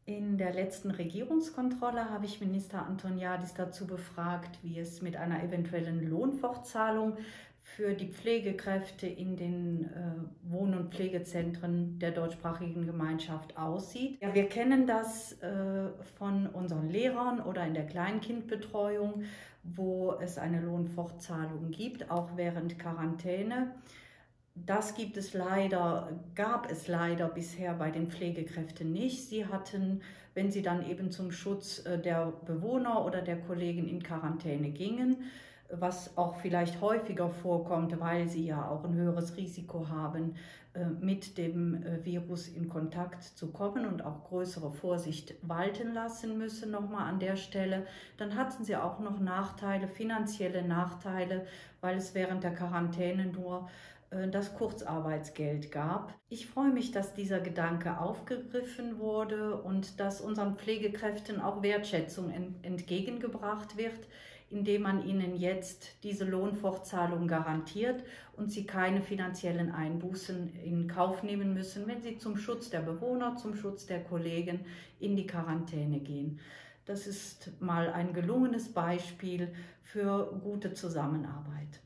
In der letzten Regierungskontrolle habe ich Minister Antoniadis dazu befragt, wie es mit einer eventuellen Lohnfortzahlung für die Pflegekräfte in den Wohn- und Pflegezentren der deutschsprachigen Gemeinschaft aussieht. Ja, wir kennen das von unseren Lehrern oder in der Kleinkindbetreuung, wo es eine Lohnfortzahlung gibt, auch während Quarantäne. Das gab es leider bisher bei den Pflegekräften nicht. Sie hatten, wenn sie dann eben zum Schutz der Bewohner oder der Kollegen in Quarantäne gingen, was auch vielleicht häufiger vorkommt, weil sie ja auch ein höheres Risiko haben, mit dem Virus in Kontakt zu kommen und auch größere Vorsicht walten lassen müssen, nochmal an der Stelle. Dann hatten sie auch noch Nachteile, finanzielle Nachteile, weil es während der Quarantäne nur das Kurzarbeitsgeld gab. Ich freue mich, dass dieser Gedanke aufgegriffen wurde und dass unseren Pflegekräften auch Wertschätzung entgegengebracht wird, indem man ihnen jetzt diese Lohnfortzahlung garantiert und sie keine finanziellen Einbußen in Kauf nehmen müssen, wenn sie zum Schutz der Bewohner, zum Schutz der Kollegen in die Quarantäne gehen. Das ist mal ein gelungenes Beispiel für gute Zusammenarbeit.